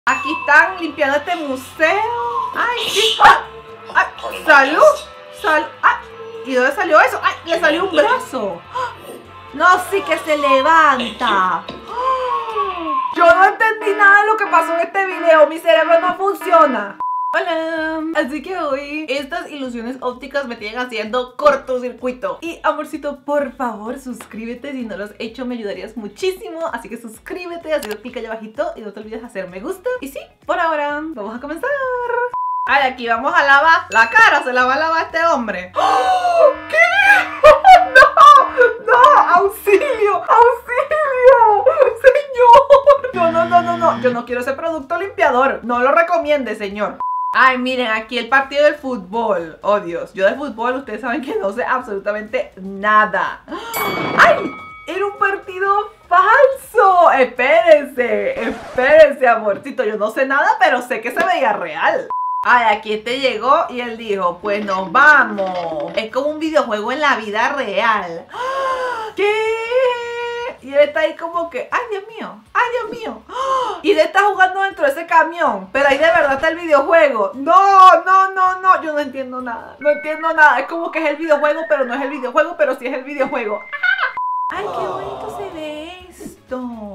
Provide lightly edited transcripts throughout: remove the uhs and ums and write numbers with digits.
Aquí están limpiando este museo. ¡Ay, sí! ¡Ay! ¡Salud! ¡Salud! ¡Ay! ¿Y dónde salió eso? ¡Ay! ¡Le salió un brazo! ¡No, sí que se levanta! Yo no entendí nada de lo que pasó en este video. Mi cerebro no funciona. Hola, así que hoy estas ilusiones ópticas me tienen haciendo cortocircuito. Y amorcito, por favor suscríbete, si no lo has hecho me ayudarías muchísimo. Así que suscríbete, hazle clic allá abajito y no te olvides de hacer me gusta. Y sí, por ahora, vamos a comenzar. Ay, aquí vamos a lavar la cara, se la va a lavar este hombre. ¡Oh! ¿Qué? ¡No! ¡No! ¡Auxilio! ¡Auxilio! ¡Señor! No, yo no quiero ese producto limpiador. No lo recomiende, señor. Ay, miren, aquí el partido del fútbol. Oh, Dios, yo de fútbol, ustedes saben que no sé absolutamente nada. ¡Ay! Era un partido falso. Espérense, amorcito. Yo no sé nada, pero sé que se veía real. Ay, aquí este llegó y él dijo, pues nos vamos. Es como un videojuego en la vida real. ¿Qué? Y él está ahí como que, ay Dios mío, y él está jugando dentro de ese camión, pero ahí de verdad está el videojuego. No, yo no entiendo nada, es como que es el videojuego, pero no es el videojuego, pero sí es el videojuego. Ay, qué bonito se ve esto.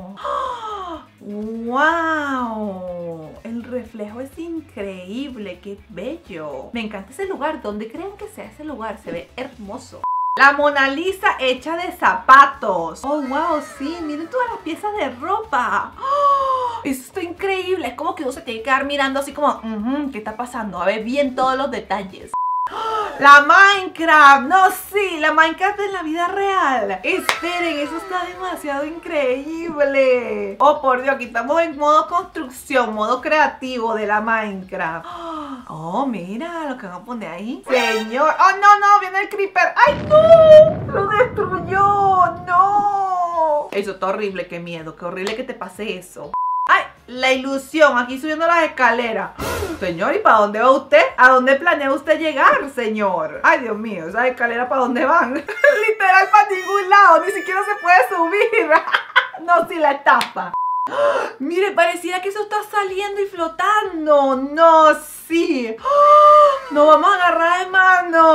¡Wow! El reflejo es increíble, qué bello. Me encanta ese lugar, ¿dónde creen que sea ese lugar? Se ve hermoso. La Mona Lisa hecha de zapatos. Oh, wow, sí, miren todas las piezas de ropa. Oh, eso está increíble. Es como que uno se tiene que quedar mirando así como, ¿qué está pasando? A ver bien todos los detalles. La Minecraft, no, sí, la Minecraft en la vida real. Esperen, eso está demasiado increíble. Oh, por Dios, aquí estamos en modo construcción, modo creativo de la Minecraft. Oh, mira lo que van a poner ahí. Señor, oh, no, viene el creeper. ¡Ay, no! Lo destruyó, no. Eso está horrible, qué miedo, qué horrible que te pase eso. ¡Ay! La ilusión, aquí subiendo las escaleras. Señor, ¿y para dónde va usted? ¿A dónde planea usted llegar, señor? Ay, Dios mío, ¿esas escaleras para dónde van? Literal, para ningún lado, ni siquiera se puede subir. No, sí, la estafa. Mire, pareciera que eso está saliendo y flotando. No, sí. Nos vamos a agarrar de mano.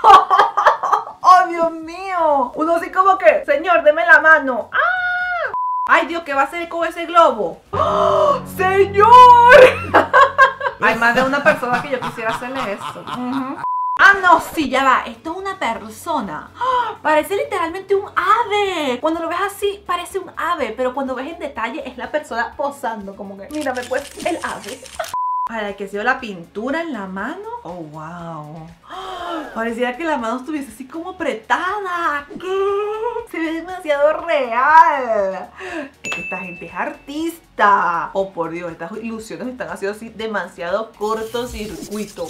Oh, Dios mío. Uno así como que, señor, deme la mano. Ay, Dios, ¿qué va a hacer con ese globo? ¡Oh, señor! Hay más de una persona que yo quisiera hacerle eso. Ah, no, sí, ya va. Esto es una persona. Parece literalmente un ave. Cuando lo ves así, parece un ave. Pero cuando ves en detalle, es la persona posando. Como que, mírame, pues, el ave. Para que sea la pintura en la mano. Oh, wow. Pareciera que la mano estuviese así como apretada. ¿Qué? Se ve demasiado real. Es que esta gente es artista. Oh, por Dios, estas ilusiones están haciendo así demasiado cortocircuito.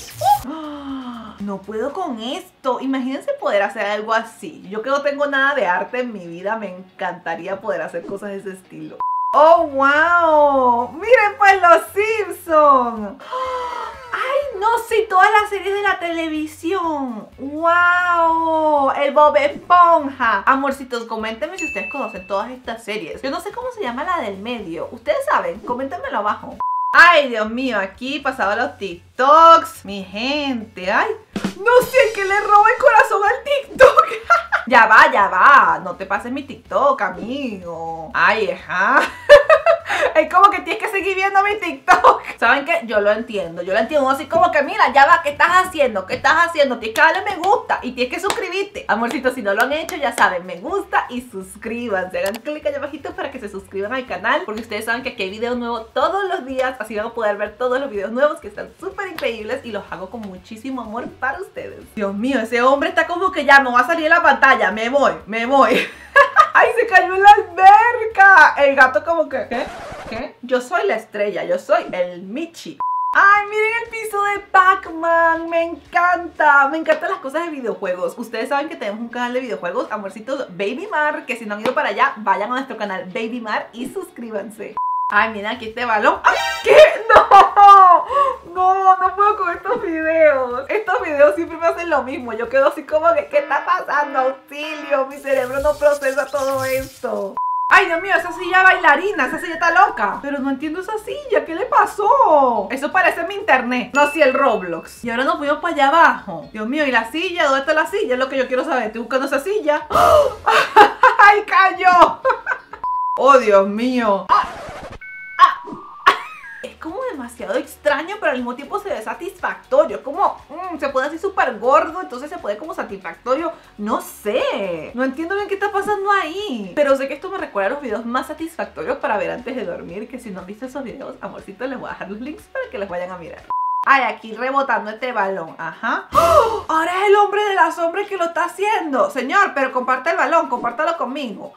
No puedo con esto. Imagínense poder hacer algo así. Yo que no tengo nada de arte en mi vida, me encantaría poder hacer cosas de ese estilo. ¡Oh, wow! ¡Miren pues los Simpsons! ¡Ay, no! Sí, todas las series de la televisión. ¡Wow! El Bob Esponja. Amorcitos, coméntenme si ustedes conocen todas estas series. Yo no sé cómo se llama la del medio. ¿Ustedes saben? Coméntenmelo abajo. Ay, Dios mío, aquí pasaba los TikToks. Mi gente, ay. No sé, que le roba el corazón al TikTok. Ya va. No te pases mi TikTok, amigo. Ay, ajá. Es como que tienes que seguir viendo mi TikTok. ¿Saben qué? Yo lo entiendo. Así como que, mira, ya va, ¿qué estás haciendo? Tienes que darle me gusta y tienes que suscribirte. Amorcitos, si no lo han hecho, ya saben, me gusta y suscríbanse. Hagan clic allá abajito para que se suscriban al canal, porque ustedes saben que aquí hay video nuevo todos los días. Así van a poder ver todos los videos nuevos que están súper increíbles y los hago con muchísimo amor para ustedes. Dios mío, ese hombre está como que ya me va a salir en la pantalla. Me voy. ¡Ay, se cayó en la alberca! El gato como que, ¿qué? Yo soy la estrella, yo soy el Michi. ¡Ay, miren el piso de Pac-Man! ¡Me encanta! Me encantan las cosas de videojuegos. Ustedes saben que tenemos un canal de videojuegos, amorcitos, Baby Mar, que si no han ido para allá, vayan a nuestro canal Baby Mar y suscríbanse. Ay, miren aquí este balón. ¡Ay! ¿Qué? No puedo con estos videos. Estos videos siempre me hacen lo mismo. Yo quedo así como que, ¿qué está pasando? ¡Auxilio! Mi cerebro no procesa todo esto. Ay, Dios mío, esa silla bailarina, esa silla está loca. Pero no entiendo esa silla, ¿qué le pasó? Eso parece mi internet, no si el Roblox. Y ahora nos fuimos para allá abajo. Dios mío, ¿y la silla? ¿Dónde está la silla? Es lo que yo quiero saber. Estoy buscando esa silla. ¡Ay, cayó! ¡Oh, Dios mío! Es como demasiado extraño, pero al mismo tiempo se ve satisfactorio. Es como, se pone así súper gordo, entonces se puede como satisfactorio. No sé, no entiendo bien qué está pasando ahí. Pero sé que esto me recuerda a los videos más satisfactorios para ver antes de dormir. Que si no han visto esos videos, amorcito, les voy a dejar los links para que los vayan a mirar. Ay, aquí rebotando este balón, ajá. ¡Oh! Ahora es el hombre de la sombra que lo está haciendo. Señor, pero comparte el balón, compártalo conmigo.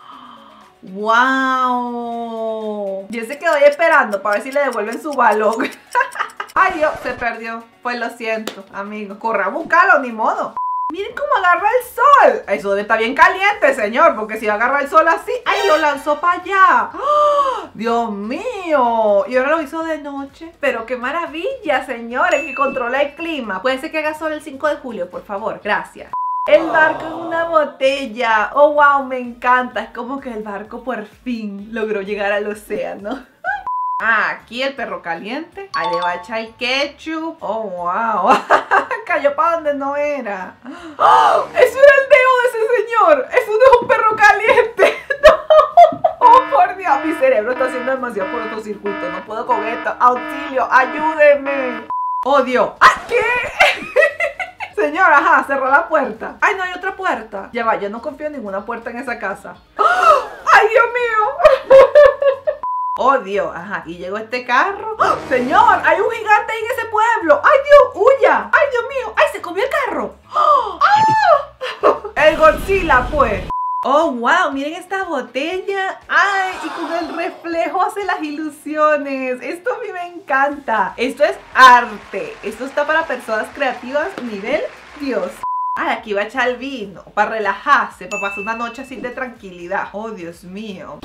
¡Wow! Y él se quedó ahí esperando para ver si le devuelven su balón. Ay, Dios, se perdió. Pues lo siento, amigo. Corre a buscarlo, ni modo. Miren cómo agarra el sol. Eso debe estar bien caliente, señor, porque si agarra el sol así, ¡ay, lo lanzó para allá! ¡Oh! ¡Dios mío! Y ahora lo hizo de noche. Pero qué maravilla, señor, el que controla el clima. Puede ser que haga sol el 5 de julio, por favor. Gracias. El barco en una botella. Oh, wow, me encanta. Es como que el barco por fin logró llegar al océano. Aquí el perro caliente. Ahí le va a echar el ketchup. Oh, wow. Cayó para donde no era. ¡Oh! Eso era el dedo de ese señor. Eso no es un perro caliente. No. Oh, por Dios. Mi cerebro está haciendo demasiado cortocircuito. No puedo con esto. Auxilio, ayúdenme. Oh, Dios. ¡Ah, qué! Señor, ajá, cerró la puerta. Ay, no hay otra puerta. Ya va, yo no confío en ninguna puerta en esa casa. ¡Oh! ¡Ay, Dios mío! Oh, Dios, ajá, y llegó este carro. ¡Oh! Señor, hay un gigante ahí en ese pueblo. ¡Ay, Dios, huya! ¡Ay, Dios mío! ¡Ay, se comió el carro! ¡Oh! El Godzilla, pues. Oh, wow, miren esta botella. Ay, y con el reflejo hace las ilusiones. Esto a mí me encanta. Esto es arte. Esto está para personas creativas nivel Dios. Ay, aquí va a echar el vino para relajarse, para pasar una noche así de tranquilidad. Oh, Dios mío.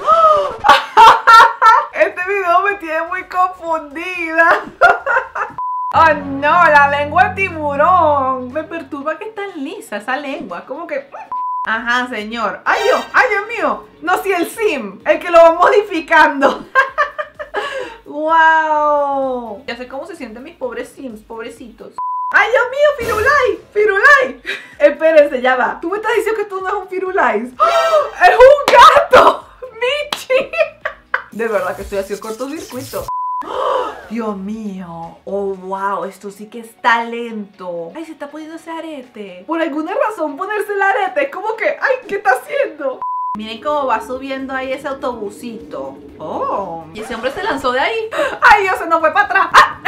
Este video me tiene muy confundida. Oh, no, la lengua de tiburón. Me perturba que es tan lisa esa lengua. Como que... Ajá, señor. ¡Ay, Dios! ¡Ay, Dios mío! No, si el sim, el que lo va modificando. ¡Wow! Ya sé cómo se sienten mis pobres sims, pobrecitos. ¡Ay, Dios mío! ¡Firulais! ¡Firulais! Espérense, ya va. Tú me estás diciendo que esto no es un Firulais. ¡Oh! ¡Es un gato! ¡Michi! De verdad que estoy haciendo cortocircuito. Dios mío, oh wow, esto sí que es talento. Ay, se está poniendo ese arete. Por alguna razón ponerse el arete es como que, ay, ¿qué está haciendo? Miren cómo va subiendo ahí ese autobusito. Oh, y ese hombre se lanzó de ahí. Ay, Dios, se nos fue para atrás. ¡Ah!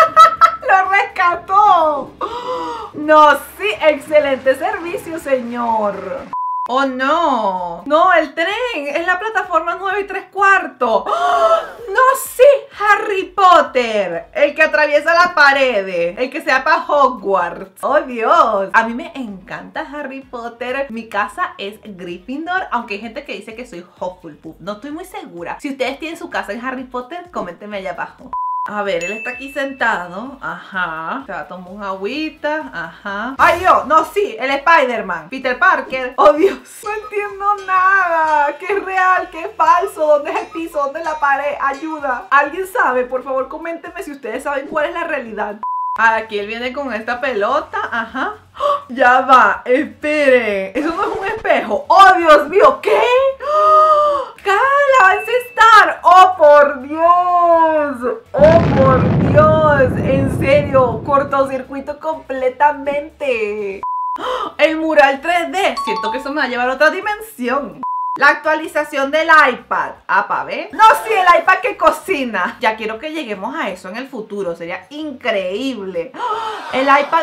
¡Lo rescató! No, sí, excelente servicio, señor. ¡Oh, no! ¡No, el tren! ¡Es la plataforma 9 3/4! ¡Oh! ¡No, sí! ¡Harry Potter! El que atraviesa la pared. El que se va para Hogwarts. ¡Oh, Dios! A mí me encanta Harry Potter. Mi casa es Gryffindor, aunque hay gente que dice que soy Hufflepuff. No estoy muy segura. Si ustedes tienen su casa en Harry Potter, coméntenme allá abajo. A ver, él está aquí sentado. Ajá. Se va a tomar un agüita. Ajá. ¡Ay, Dios! No, sí, el Spider-Man. Peter Parker. ¡Oh, Dios! No entiendo nada. ¿Qué es real? ¿Qué es falso? ¿Dónde es el piso? ¿Dónde es la pared? ¡Ayuda! ¿Alguien sabe? Por favor, coméntenme si ustedes saben cuál es la realidad. Aquí él viene con esta pelota. Ajá. ¡Oh! Ya va. Esperen. Eso no es un espejo. ¡Oh, Dios mío! ¿Qué? ¡Oh! ¡Cala! ¡Es Star! ¡Oh, por Dios! ¡Oh, por Dios! En serio, cortocircuito completamente. ¡Oh! El mural 3D. Siento que eso me va a llevar a otra dimensión. La actualización del iPad. ¿Para ver? No, sí, el iPad que cocina. Ya quiero que lleguemos a eso en el futuro. Sería increíble. ¡Oh! El iPad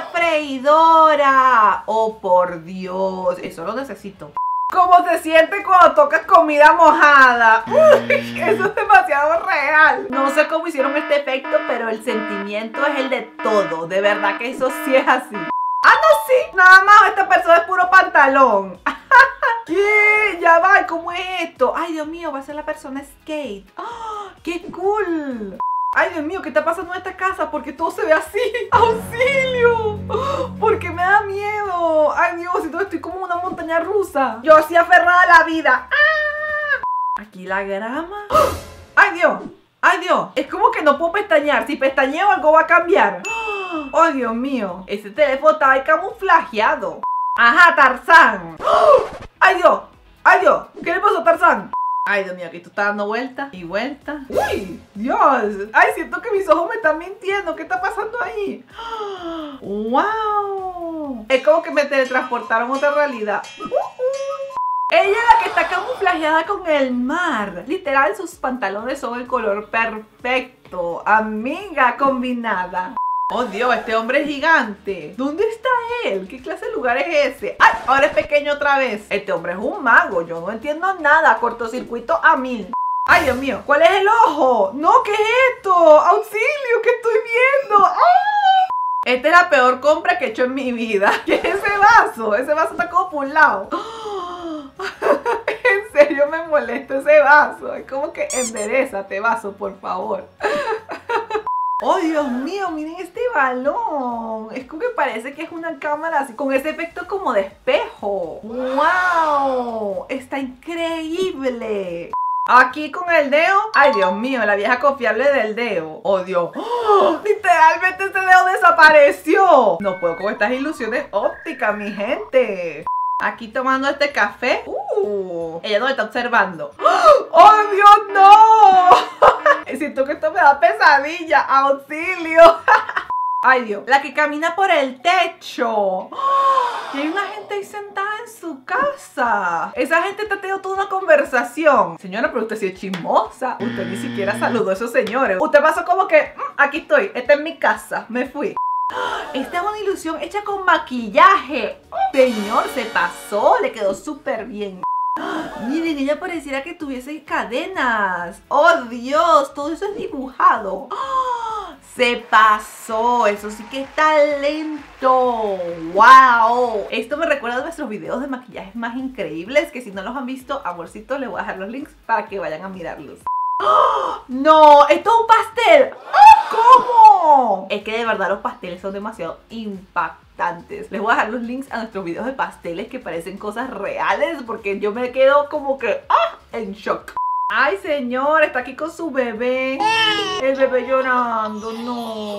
freidora. Oh, por Dios. Eso lo necesito. ¿Cómo se siente cuando tocas comida mojada? Uy, eso es demasiado real. No sé cómo hicieron este efecto, pero el sentimiento es el de todo. De verdad que eso sí es así. Ah, no, sí. Nada más esta persona es puro pantalón. ¿Qué? Ya va, ¿cómo es esto? Ay, Dios mío, va a ser la persona skate. ¡Oh, qué cool! Ay, Dios mío, ¿qué está pasando en esta casa? ¿Por qué todo se ve así? ¡Auxilio! Porque me da miedo. Ay, Dios, entonces estoy como una montaña rusa. Yo así aferrada a la vida. ¡Ah! Aquí la grama. ¡Oh! ¡Ay, Dios! ¡Ay, Dios! Es como que no puedo pestañear. Si pestañeo algo va a cambiar. ¡Oh, Dios mío! Ese teléfono estaba ahí camuflajeado. ¡Ajá, Tarzán! ¡Oh! ¡Ay, Dios! ¡Ay, Dios! ¿Qué le pasó a Tarzán? Ay, Dios mío, aquí tú estás dando vueltas y vueltas. ¡Uy! ¡Dios! ¡Ay, siento que mis ojos me están mintiendo! ¿Qué está pasando ahí? ¡Wow! Es como que me teletransportaron a otra realidad. Ella es la que está camuflajeada con el mar. Literal, sus pantalones son el color perfecto. Amiga combinada. Oh, Dios, este hombre es gigante. ¿Dónde está él? ¿Qué clase de lugar es ese? ¡Ay! Ahora es pequeño otra vez. Este hombre es un mago. Yo no entiendo nada. Cortocircuito a 1000. ¡Ay, Dios mío! ¿Cuál es el ojo? ¡No! ¿Qué es esto? ¡Auxilio! ¿Qué estoy viendo? ¡Ah! Esta es la peor compra que he hecho en mi vida. ¿Qué es ese vaso? Ese vaso está como por un lado. En serio me molesta ese vaso. Es como que enderézate, vaso, por favor. Oh, Dios mío, miren este balón. Es como que parece que es una cámara así, con ese efecto como de espejo. ¡Wow! Está increíble. Aquí con el dedo. Ay, Dios mío, la vieja confiable del dedo. Oh, Dios. ¡Oh! Literalmente ese dedo desapareció. No puedo con estas ilusiones ópticas, mi gente. Aquí tomando este café. Ella no me está observando. ¡Oh, Dios, no! Siento que esto me da pesadilla. ¡Auxilio! ¡Ay, Dios! La que camina por el techo. Y hay una gente ahí sentada en su casa. Esa gente está teniendo toda una conversación. Señora, pero usted sí es chismosa. Usted ni siquiera saludó a esos señores. Usted pasó como que, aquí estoy, esta es mi casa, me fui. Esta es una ilusión hecha con maquillaje. Señor, se pasó, le quedó súper bien. Miren, ella pareciera que tuviese cadenas. Oh, Dios, todo eso es dibujado. Se pasó, eso sí que es talento. ¡Wow! Esto me recuerda a nuestros videos de maquillajes más increíbles, que si no los han visto, amorcito, les voy a dejar los links para que vayan a mirarlos. ¡No! ¡Esto es un pastel! ¿Cómo? Es que de verdad los pasteles son demasiado impactantes. Les voy a dejar los links a nuestros videos de pasteles que parecen cosas reales, porque yo me quedo como que en shock. Ay, señor, está aquí con su bebé. El bebé llorando, no.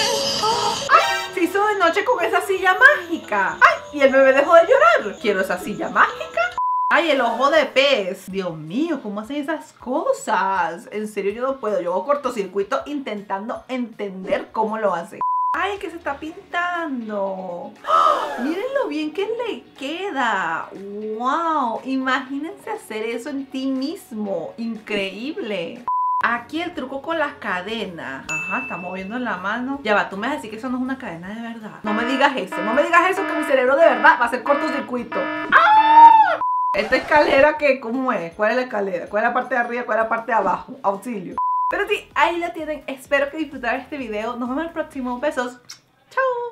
¡Ay! Se hizo de noche con esa silla mágica. ¡Ay! Y el bebé dejó de llorar. Quiero esa silla mágica. ¡Ay, el ojo de pez! Dios mío, ¿cómo hacen esas cosas? En serio, yo no puedo. Yo hago cortocircuito intentando entender cómo lo hacen. ¡Ay, que se está pintando! ¡Oh! ¡Miren lo bien que le queda! ¡Wow! Imagínense hacer eso en ti mismo. ¡Increíble! Aquí el truco con las cadenas. Ajá, está moviendo la mano. Ya va, tú me vas a decir que eso no es una cadena de verdad. No me digas eso, no me digas eso, que mi cerebro de verdad va a hacer cortocircuito. ¡Ah! Esta escalera, ¿qué? ¿Cómo es? ¿Cuál es la escalera? ¿Cuál es la parte de arriba? ¿Cuál es la parte de abajo? Auxilio. Pero sí, ahí la tienen. Espero que disfrutaran este video. Nos vemos en el próximo. Besos. Chao.